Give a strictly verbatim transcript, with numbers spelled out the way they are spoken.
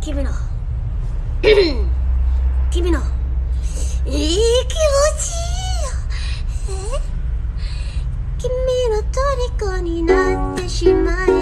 君の君のいい気持ちいいよ。え君の虜になってしまい